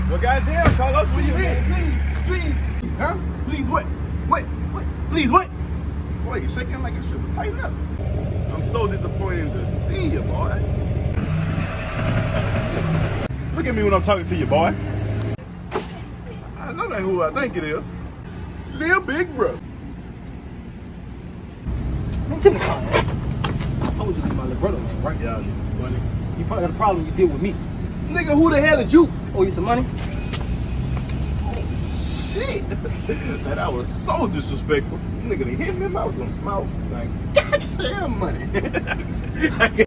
Well, goddamn, Carlos, what you mean? Please, huh? Please what? What? Please what? Boy, you shaking like you should tighten up. I'm so disappointed to see you, boy. Look at me when I'm talking to you, boy. I know that who I think it is. Lil Big Bro. Man, give me a call. I told you to leave my little brother with you, right? Yeah, money. You probably got a problem you deal with me. Nigga, who the hell is you? Owe you some money? Shit. Man, I was so disrespectful. Nigga, they hit me in my mouth like goddamn money.